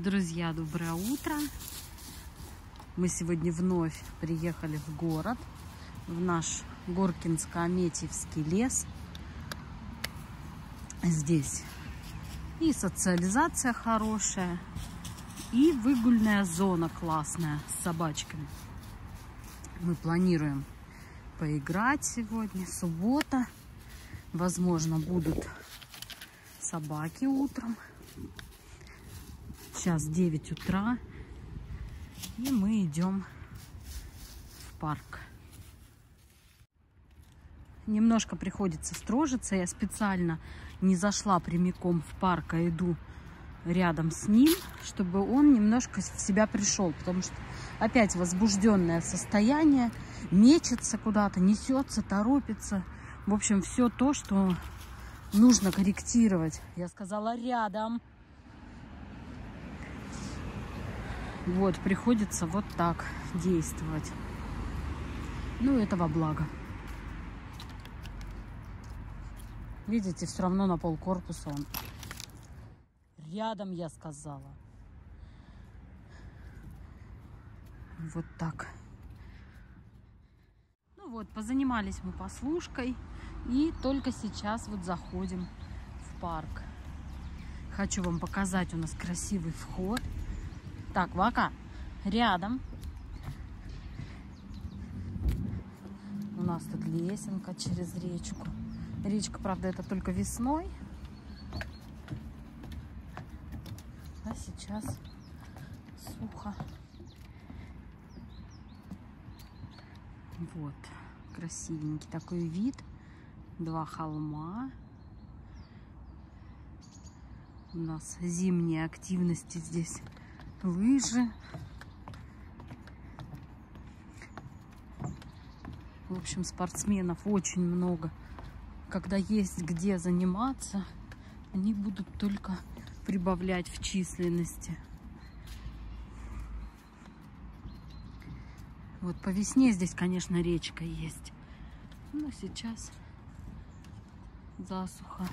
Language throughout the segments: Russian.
Друзья, доброе утро! Мы сегодня вновь приехали в город, в наш Горкинско-Аметьевский лес. Здесь и социализация хорошая, и выгульная зона классная с собачками. Мы планируем поиграть сегодня, суббота. Возможно, будут собаки утром. Сейчас 9 утра, и мы идем в парк. Немножко приходится строжиться. Я специально не зашла прямиком в парк, а иду рядом с ним, чтобы он немножко в себя пришел, потому что опять возбужденное состояние, мечется куда-то, несется, торопится. В общем, все то, что нужно корректировать. Я сказала рядом. Вот, приходится вот так действовать. Ну, это во благо. Видите, все равно на полкорпуса он. Рядом, я сказала. Вот так. Ну вот, позанимались мы послушкой. И только сейчас вот заходим в парк. Хочу вам показать, у нас красивый вход. Так, Вака, рядом. У нас тут лесенка через речку. Речка, правда, это только весной. А сейчас сухо. Вот, красивенький такой вид. Два холма. У нас зимние активности здесь. Лыжи. В общем, спортсменов очень много. Когда есть где заниматься, они будут только прибавлять в численности. Вот по весне здесь, конечно, речка есть. Но сейчас засуха.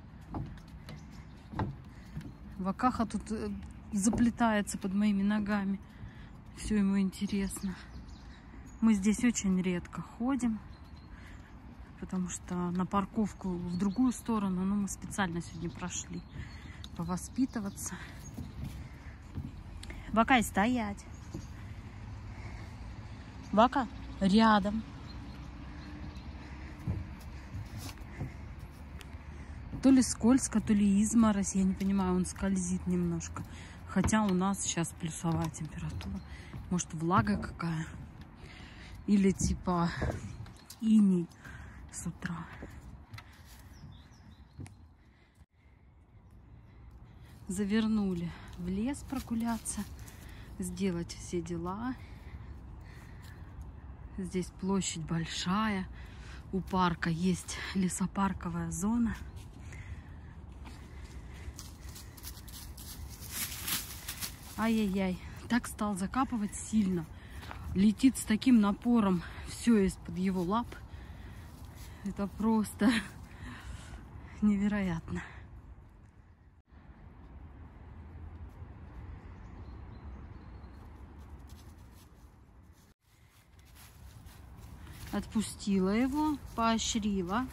Вакаха тут заплетается под моими ногами. Все ему интересно. Мы здесь очень редко ходим, потому что на парковку в другую сторону, но мы специально сегодня прошли повоспитываться. Вака, стоять. Вака, рядом. То ли скользко, то ли изморозь, я не понимаю, он скользит немножко. Хотя у нас сейчас плюсовая температура. Может, влага какая? Или типа иней с утра. Завернули в лес прогуляться, сделать все дела. Здесь площадь большая. У парка есть лесопарковая зона. Ай-яй-яй, так стал закапывать сильно. Летит с таким напором все из-под его лап. Это просто невероятно. Отпустила его, поощрила.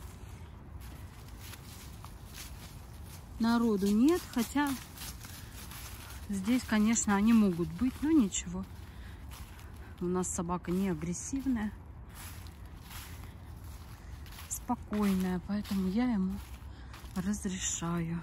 Народу нет, хотя здесь, конечно, они могут быть, но ничего. У нас собака не агрессивная, спокойная, поэтому я ему разрешаю.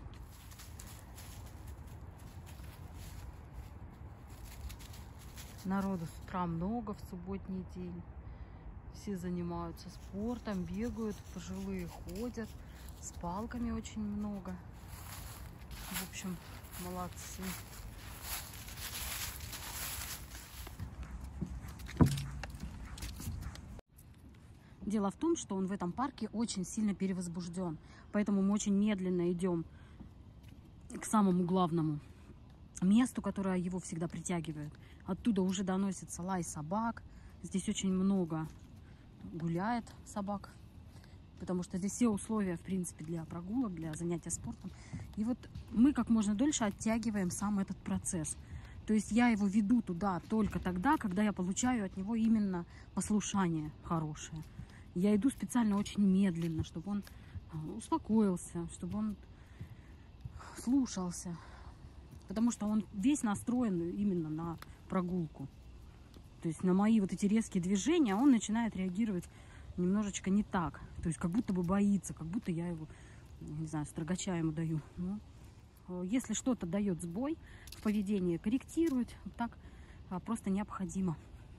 Народу с утра много в субботний день. Все занимаются спортом, бегают, пожилые ходят, с палками очень много. В общем, молодцы. Дело в том, что он в этом парке очень сильно перевозбужден. Поэтому мы очень медленно идем к самому главному месту, которое его всегда притягивает. Оттуда уже доносится лай собак. Здесь очень много гуляет собак. потому что здесь все условия, в принципе, для прогулок, для занятия спортом. И вот мы как можно дольше оттягиваем сам этот процесс. То есть я его веду туда только тогда, когда я получаю от него именно послушание хорошее. Я иду специально очень медленно, чтобы он успокоился, чтобы он слушался. Потому что он весь настроен именно на прогулку. То есть на мои вот эти резкие движения он начинает реагировать немножечко не так. То есть как будто бы боится, как будто я его, не знаю, строгача ему даю. Но если что-то дает сбой в поведении, корректировать вот так просто необходимо.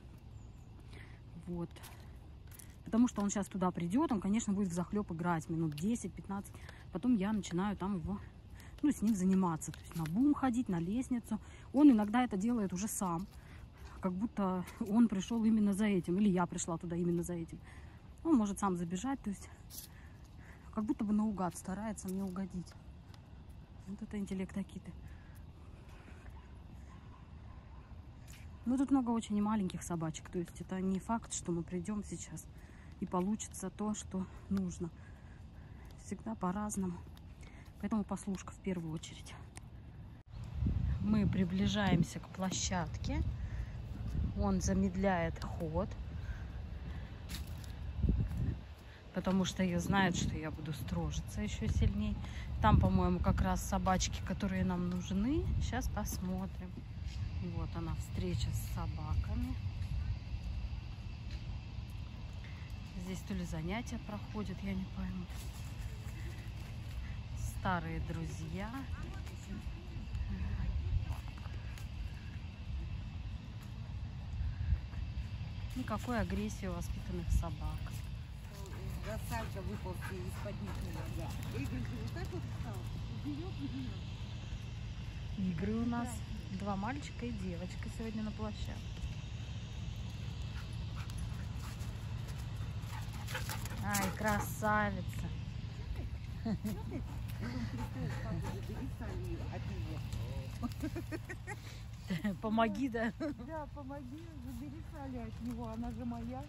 Вот. Потому что он сейчас туда придет, он, конечно, будет взахлеб играть минут 10-15. Потом я начинаю там его, с ним заниматься. То есть на бум ходить, на лестницу. Он иногда это делает уже сам. Как будто он пришел именно за этим. Или я пришла туда именно за этим. Он может сам забежать. То есть как будто бы наугад старается мне угодить. Вот это интеллект Акиты. Но тут много очень и маленьких собачек. То есть это не факт, что мы придем сейчас и получится то, что нужно. Всегда по-разному. Поэтому послушка в первую очередь. Мы приближаемся к площадке. Он замедляет ход. Потому что я знает, что я буду строжиться еще сильнее. Там, по-моему, как раз собачки, которые нам нужны. Сейчас посмотрим. Вот она, встреча с собаками. Здесь то ли занятия проходят, я не пойму. Старые друзья. Никакой агрессии у воспитанных собак. Салька выползти из-под них нельзя. Игорь же вот так вот встал. Игры у нас. 2 мальчика и девочка сегодня на площадке. Ай, красавица. Помоги, да? Да, помоги, забери Салли от него, она же моя.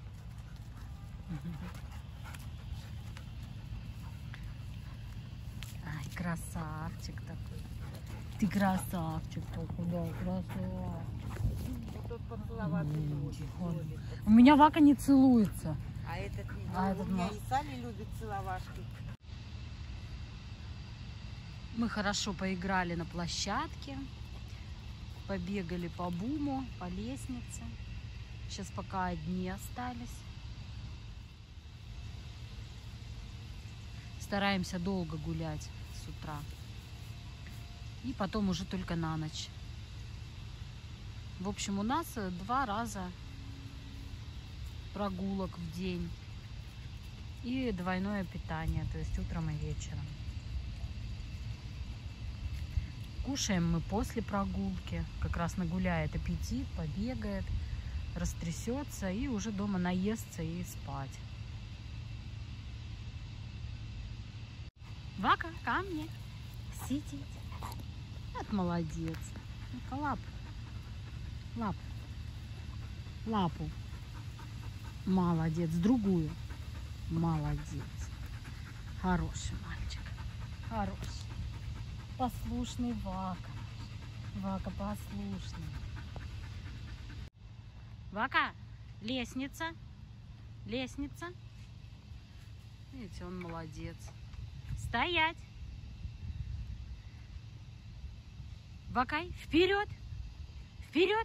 Ай, красавчик такой. Ты красавчик такой, да, красавчик. Вот тот поцеловаться не может. У меня Вака не целуется. А этот не этот у меня и Салли любит целовашки. Мы хорошо поиграли на площадке. Побегали по буму, по лестнице. Сейчас пока одни остались. Стараемся долго гулять с утра. И потом уже только на ночь. В общем, у нас 2 раза прогулок в день. И двойное питание, то есть утром и вечером. Кушаем мы после прогулки. Как раз нагуляет аппетит, побегает, растрясется и уже дома наестся и спать. Вака, ко мне. Сидеть. Вот молодец. Ну-ка, лап. Лап. Лапу. Молодец. Другую. Молодец. Хороший мальчик. Хороший. Послушный Вака. Вака послушный. Вака, лестница. Лестница. Видите, он молодец. Стоять. Вакай, вперед. Вперед.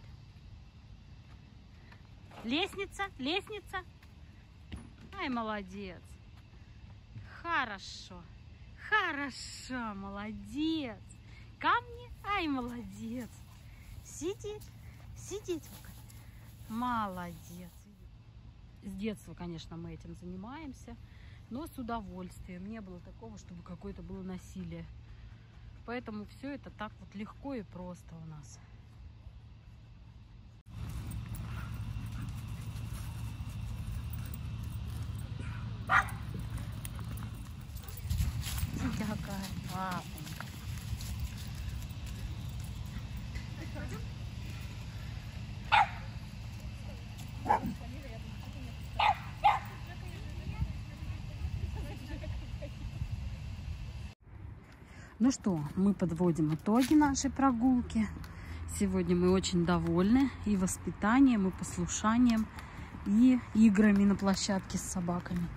Лестница, лестница. Ай, молодец. Хорошо. Хорошо, молодец. Ко мне? Ай, молодец. Сидит, сидит. Молодец. С детства, конечно, мы этим занимаемся, но с удовольствием. Не было такого, чтобы какое-то было насилие. Поэтому все это так вот легко и просто у нас. Какая папонька. Ну что, мы подводим итоги нашей прогулки. Сегодня мы очень довольны и воспитанием, и послушанием, и играми на площадке с собаками.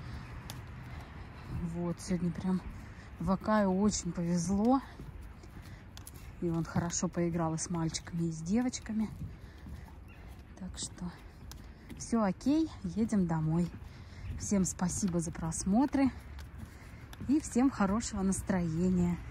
Вот, сегодня прям Вакаю очень повезло. И он хорошо поиграл и с мальчиками, и с девочками. Так что все окей, едем домой. Всем спасибо за просмотры и всем хорошего настроения.